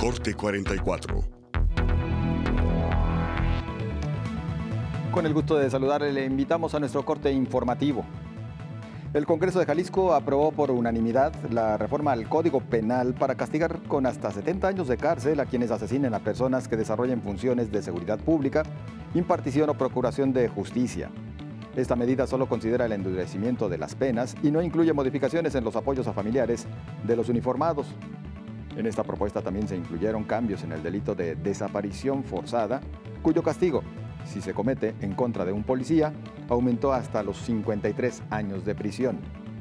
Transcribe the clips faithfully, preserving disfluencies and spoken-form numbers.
Corte cuarenta y cuatro. Con el gusto de saludarle, le invitamos a nuestro corte informativo. El Congreso de Jalisco aprobó por unanimidad la reforma al Código Penal para castigar con hasta setenta años de cárcel a quienes asesinen a personas que desarrollen funciones de seguridad pública, impartición o procuración de justicia. Esta medida solo considera el endurecimiento de las penas y no incluye modificaciones en los apoyos a familiares de los uniformados. En esta propuesta también se incluyeron cambios en el delito de desaparición forzada, cuyo castigo, si se comete en contra de un policía, aumentó hasta los cincuenta y tres años de prisión.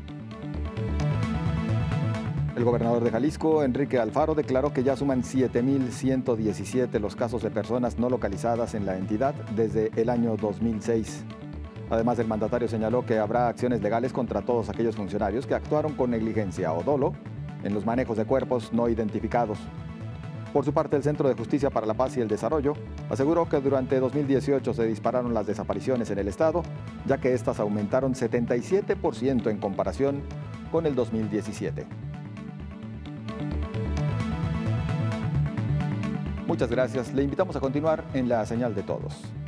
El gobernador de Jalisco, Enrique Alfaro, declaró que ya suman siete mil ciento diecisiete los casos de personas no localizadas en la entidad desde el año dos mil seis. Además, el mandatario señaló que habrá acciones legales contra todos aquellos funcionarios que actuaron con negligencia o dolo en los manejos de cuerpos no identificados. Por su parte, el Centro de Justicia para la Paz y el Desarrollo aseguró que durante dos mil dieciocho se dispararon las desapariciones en el estado, ya que estas aumentaron setenta y siete por ciento en comparación con el dos mil diecisiete. Muchas gracias. Le invitamos a continuar en La Señal de Todos.